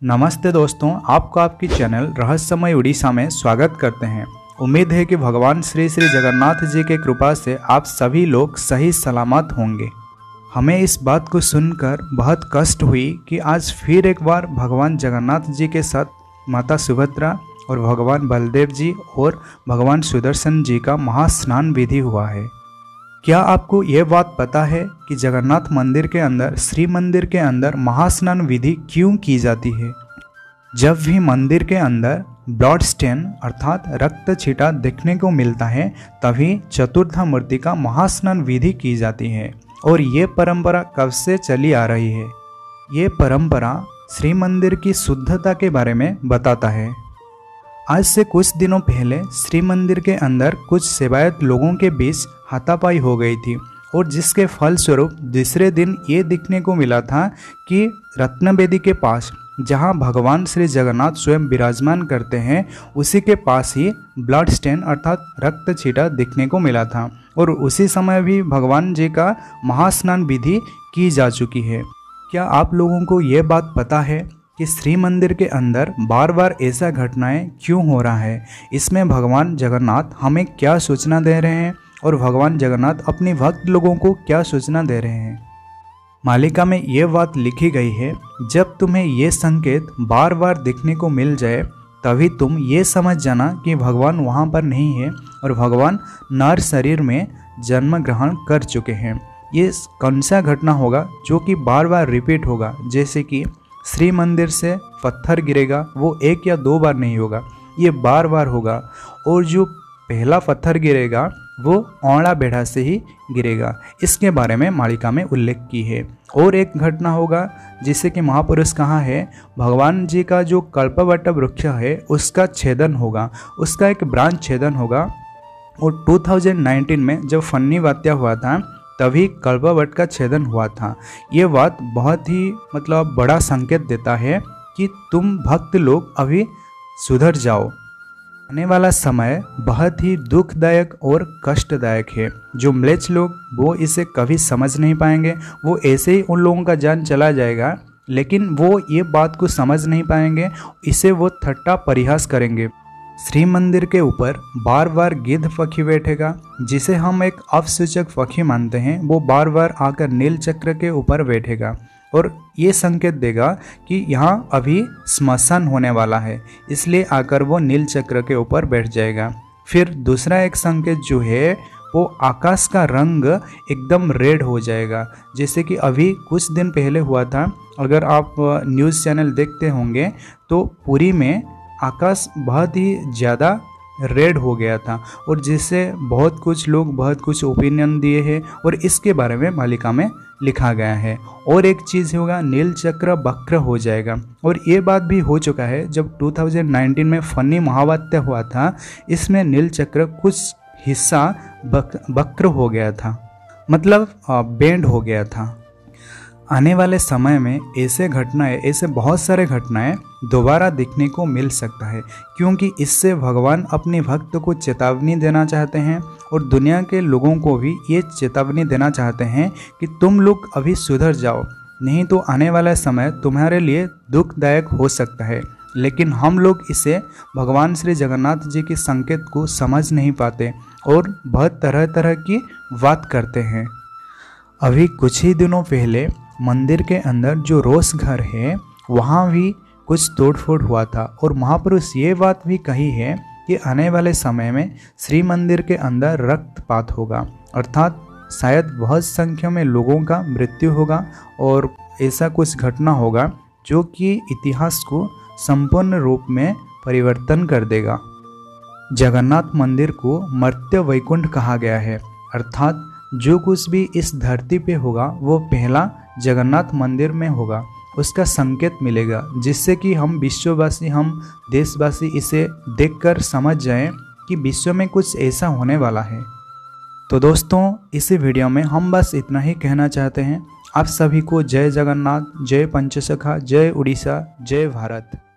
नमस्ते दोस्तों, आपको आपकी चैनल रहस्यमय उड़ीसा में स्वागत करते हैं। उम्मीद है कि भगवान श्री श्री जगन्नाथ जी के कृपा से आप सभी लोग सही सलामत होंगे। हमें इस बात को सुनकर बहुत कष्ट हुई कि आज फिर एक बार भगवान जगन्नाथ जी के साथ माता सुभद्रा और भगवान बलदेव जी और भगवान सुदर्शन जी का महास्नान विधि हुआ है। क्या आपको ये बात पता है कि जगन्नाथ मंदिर के अंदर श्री मंदिर के अंदर महास्नान विधि क्यों की जाती है? जब भी मंदिर के अंदर ब्लड स्टेन अर्थात रक्त छींटा देखने को मिलता है तभी चतुर्धा मूर्ति का महास्नान विधि की जाती है। और ये परंपरा कब से चली आ रही है? ये परंपरा श्री मंदिर की शुद्धता के बारे में बताता है। आज से कुछ दिनों पहले श्री मंदिर के अंदर कुछ सेवायत लोगों के बीच हाथापाई हो गई थी और जिसके फलस्वरूप दूसरे दिन ये दिखने को मिला था कि रत्नवेदी के पास जहां भगवान श्री जगन्नाथ स्वयं विराजमान करते हैं उसी के पास ही ब्लड स्टेन अर्थात रक्त छींटा दिखने को मिला था और उसी समय भी भगवान जी का महास्नान विधि की जा चुकी है। क्या आप लोगों को ये बात पता है कि श्री मंदिर के अंदर बार बार ऐसा घटनाएं क्यों हो रहा है? इसमें भगवान जगन्नाथ हमें क्या सूचना दे रहे हैं और भगवान जगन्नाथ अपने भक्त लोगों को क्या सूचना दे रहे हैं? मालिका में ये बात लिखी गई है, जब तुम्हें ये संकेत बार बार दिखने को मिल जाए तभी तुम ये समझ जाना कि भगवान वहाँ पर नहीं है और भगवान नर शरीर में जन्म ग्रहण कर चुके हैं। ये कौन सा घटना होगा जो कि बार बार रिपीट होगा? जैसे कि श्री मंदिर से पत्थर गिरेगा, वो एक या दो बार नहीं होगा, ये बार बार होगा। और जो पहला पत्थर गिरेगा वो औड़ा बेढ़ा से ही गिरेगा। इसके बारे में मालिका में उल्लेख की है। और एक घटना होगा जिसे कि महापुरुष कहा है, भगवान जी का जो कल्पवट वृक्ष है उसका छेदन होगा, उसका एक ब्रांच छेदन होगा। और 2019 में जब फन्नी वात्या हुआ था तभी कल्पवट का छेदन हुआ था। ये बात बहुत ही बड़ा संकेत देता है कि तुम भक्त लोग अभी सुधर जाओ। आने वाला समय बहुत ही दुखदायक और कष्टदायक है। जो म्लेच्छ लोग वो इसे कभी समझ नहीं पाएंगे, वो ऐसे ही उन लोगों का जान चला जाएगा, लेकिन वो ये बात को समझ नहीं पाएंगे, इसे वो ठट्टा परिहास करेंगे। श्री मंदिर के ऊपर बार बार गिद्ध पक्षी बैठेगा, जिसे हम एक अपसूचक पक्षी मानते हैं। वो बार बार आकर नील चक्र के ऊपर बैठेगा और ये संकेत देगा कि यहाँ अभी श्मशान होने वाला है, इसलिए आकर वो नील चक्र के ऊपर बैठ जाएगा। फिर दूसरा एक संकेत जो है वो आकाश का रंग एकदम रेड हो जाएगा, जैसे कि अभी कुछ दिन पहले हुआ था। अगर आप न्यूज़ चैनल देखते होंगे तो पुरी में आकाश बहुत ही ज़्यादा रेड हो गया था और जिससे बहुत कुछ लोग बहुत कुछ ओपिनियन दिए हैं और इसके बारे में मालिका में लिखा गया है। और एक चीज़ होगा, नील चक्र वक्र हो जाएगा और ये बात भी हो चुका है। जब 2019 में फनी महावात्या हुआ था, इसमें नील चक्र कुछ हिस्सा वक्र हो गया था, बेंड हो गया था। आने वाले समय में ऐसे बहुत सारे घटनाएं दोबारा दिखने को मिल सकता है, क्योंकि इससे भगवान अपने भक्त को चेतावनी देना चाहते हैं और दुनिया के लोगों को भी ये चेतावनी देना चाहते हैं कि तुम लोग अभी सुधर जाओ, नहीं तो आने वाला समय तुम्हारे लिए दुखदायक हो सकता है। लेकिन हम लोग इसे भगवान श्री जगन्नाथ जी के संकेत को समझ नहीं पाते और बहुत तरह तरह की बात करते हैं। अभी कुछ ही दिनों पहले मंदिर के अंदर जो रोस घर है वहाँ भी कुछ तोड़फोड़ हुआ था और महापुरुष ये बात भी कही है कि आने वाले समय में श्री मंदिर के अंदर रक्तपात होगा, अर्थात शायद बहुत संख्या में लोगों का मृत्यु होगा और ऐसा कुछ घटना होगा जो कि इतिहास को संपूर्ण रूप में परिवर्तन कर देगा। जगन्नाथ मंदिर को मर्त्य वैकुंठ कहा गया है, अर्थात जो कुछ भी इस धरती पे होगा वो पहला जगन्नाथ मंदिर में होगा, उसका संकेत मिलेगा, जिससे कि हम विश्ववासी, हम देशवासी इसे देखकर समझ जाएं कि विश्व में कुछ ऐसा होने वाला है। तो दोस्तों, इस वीडियो में हम बस इतना ही कहना चाहते हैं। आप सभी को जय जगन्नाथ, जय पंचसखा, जय उड़ीसा, जय भारत।